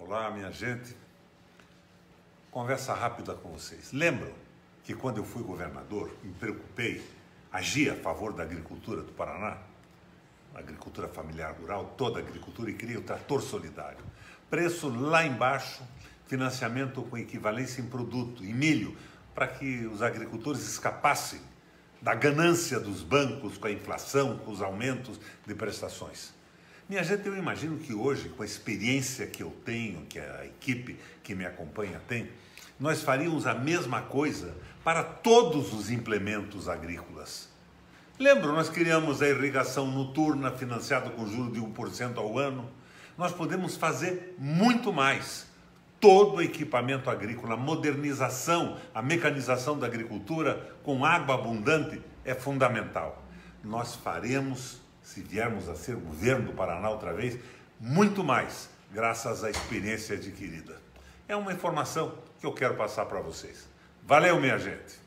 Olá, minha gente. Conversa rápida com vocês. Lembram que quando eu fui governador, me preocupei, agi a favor da agricultura do Paraná? Agricultura familiar rural, toda a agricultura, e criei o trator solidário. Preço lá embaixo, financiamento com equivalência em produto, em milho, para que os agricultores escapassem da ganância dos bancos com a inflação, com os aumentos de prestações. Minha gente, eu imagino que hoje, com a experiência que eu tenho, que a equipe que me acompanha tem, nós faríamos a mesma coisa para todos os implementos agrícolas. Lembram, nós criamos a irrigação noturna financiada com juros de 1% ao ano. Nós podemos fazer muito mais. Todo o equipamento agrícola, a modernização, a mecanização da agricultura com água abundante é fundamental. Nós faremos, se viermos a ser governo do Paraná outra vez, muito mais, graças à experiência adquirida. É uma informação que eu quero passar para vocês. Valeu, minha gente!